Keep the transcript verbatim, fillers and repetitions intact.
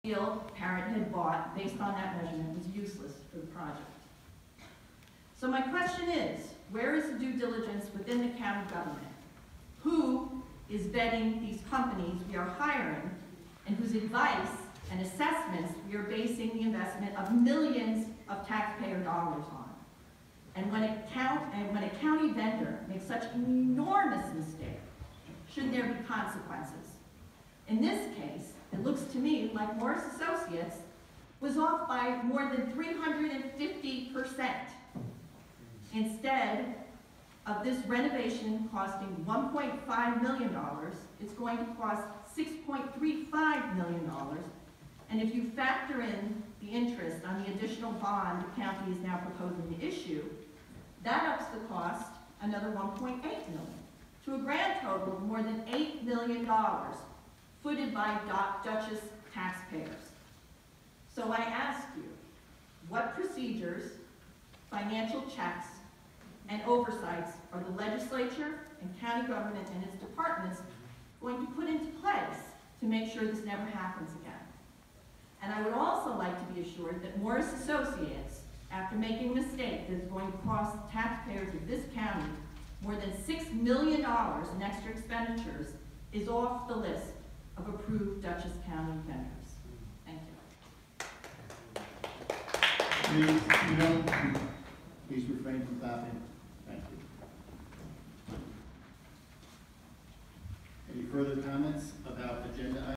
steel Parrott had bought based on that measurement was useless for the project. So my question is, where is the due diligence within the county government? Who is vetting these companies we are hiring and whose advice and assessments we are basing the investment of millions of taxpayer dollars on? And when a, count, and when a county vendor makes such an enormous mistake, shouldn't there be consequences? In this case, it looks to me like Morris Associates was off by more than three hundred fifty percent. Instead of this renovation costing one point five million dollars, it's going to cost six point three five million dollars. And if you factor in the interest on the additional bond the county is now proposing to issue, that ups the cost another one point eight million dollars to a grand total of more than eight million dollars, footed by Dutchess taxpayers. So I ask you, what procedures, financial checks, and oversights are the legislature and county government and its departments going to put into place to make sure this never happens again? And I would also like to be assured that Morris Associates, after making a mistake that is going to cost the taxpayers of this county more than six million dollars in extra expenditures, is off the list of approved Dutchess County vendors. Thank you. Please, you know, please refrain from clapping. Thank you. Any further comments about agenda items?